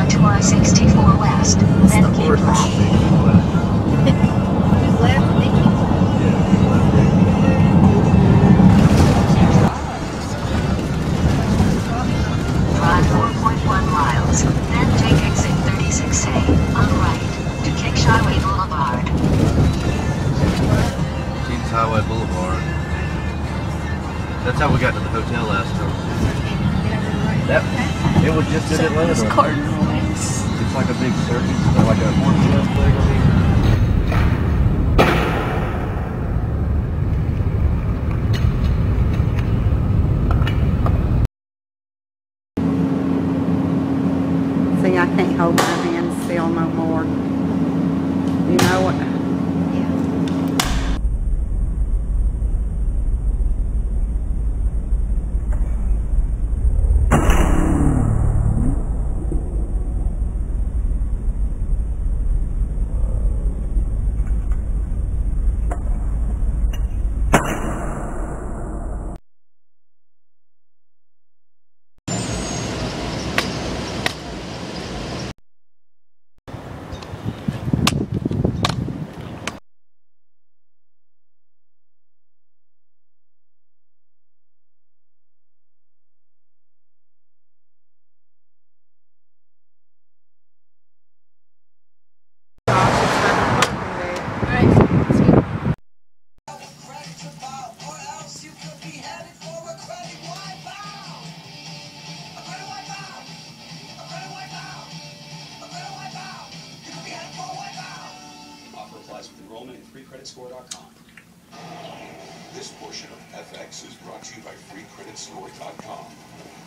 onto I-64 West, then keep left. Who's left, Nikki? Drive 4.1 miles, then take exit 36A on right to Kings Highway Boulevard. Kings Highway Boulevard. That's how we got to the hotel last time. It was just in Atlanta. Cardinals. It's like a big circus, like a horse playground. See, I can't hold my hands still no more. You know what? Offer applies with enrollment at freecreditscore.com. This portion of FX is brought to you by freecreditscore.com.